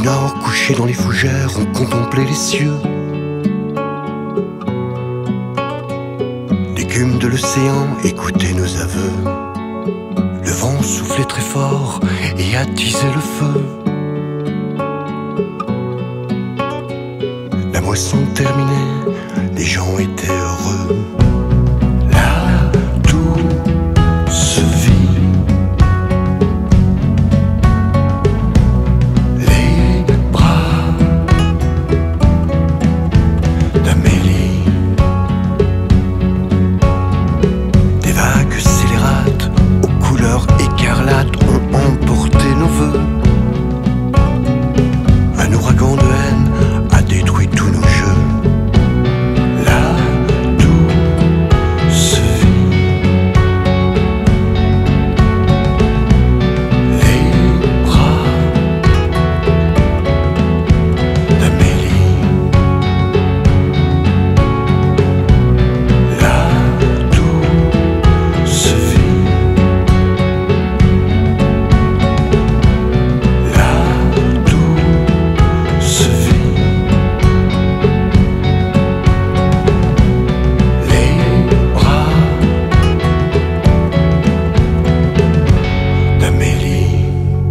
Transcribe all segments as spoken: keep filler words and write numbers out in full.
nord, couché dans les fougères, on contemplait les cieux. L'écume de l'océan écoutait nos aveux. Le vent soufflait très fort et attisait le feu. La moisson terminée, les gens étaient heureux. Là, tout se vit. Les bras d'Amélie. Des vagues scélérates aux couleurs écarlates ont emporté nos vœux. Un ouragan de haine a détruit tous nos jeux. Là, tout se vit. Les bras d'Amélie. Là, tout se vit. Là, tout se vit. Les bras d'Amélie.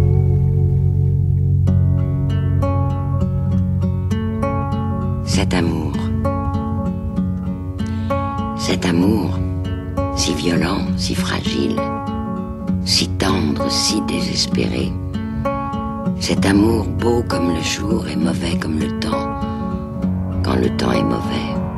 Cet amour, cet amour, si violent, si fragile, si tendre, si désespéré, cet amour beau comme le jour et mauvais comme le temps, quand le temps est mauvais.